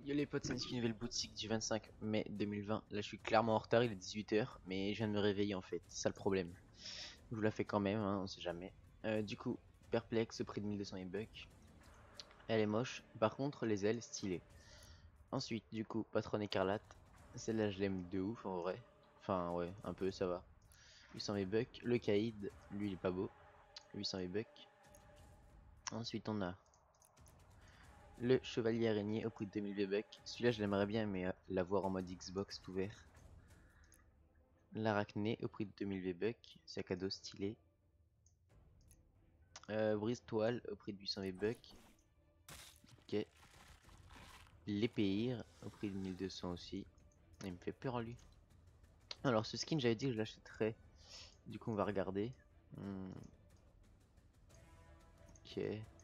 Yo les potes, c'est une nouvelle boutique du 25 mai 2020. Là je suis clairement en retard, il est 18 h, mais je viens de me réveiller en fait, c'est ça le problème. Je vous la fais quand même, hein, on sait jamais. Du coup, perplexe au prix de 1200 e-bucks. Elle est moche, par contre les ailes stylées. Ensuite, du coup, patronne écarlate. Celle-là je l'aime de ouf en vrai. Enfin ouais, un peu ça va. 800 e-bucks. Le caïd, lui il est pas beau. 800 e-bucks. Ensuite on a le chevalier araignée au prix de 2000 V-Bucks. Celui-là, je l'aimerais bien, mais l'avoir en mode Xbox tout vert. L'arachné au prix de 2000 V-Bucks. Sac à dos stylé. Brise toile au prix de 800 V-Bucks. Ok. L'épéir au prix de 1200 aussi. Il me fait peur lui. Alors, ce skin, j'avais dit que je l'achèterais. Du coup, on va regarder. Ok.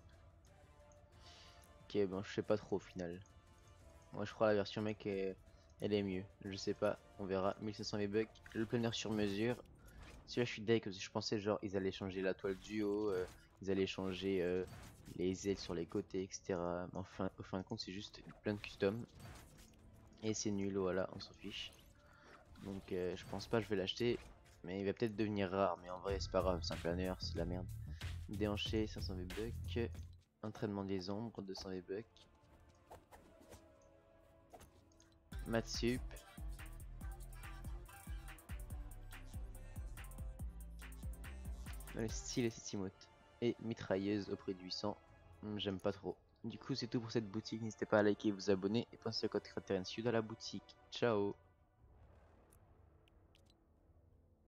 Ok, bon, je sais pas trop au final. Moi, je crois la version mec, elle est mieux. Je sais pas, on verra. 1500 V-Bucks. Le planeur sur mesure. Celui-là, je suis deg parce que je pensais genre ils allaient changer la toile du haut, ils allaient changer les ailes sur les côtés, etc. Mais enfin, au fin de compte, c'est juste plein de custom. Et c'est nul, voilà, on s'en fiche. Donc je pense pas que je vais l'acheter. Mais il va peut-être devenir rare. Mais en vrai, c'est pas grave, c'est un planeur, c'est de la merde. Déhanché, 500 V-Bucks. Entraînement des ombres, 200 V-Bucks. Matsup. Le style et cette emote. Et mitrailleuse au prix de 800. J'aime pas trop. Du coup, c'est tout pour cette boutique. N'hésitez pas à liker et vous abonner. Et pensez au code Cratérienne Sud à la boutique. Ciao!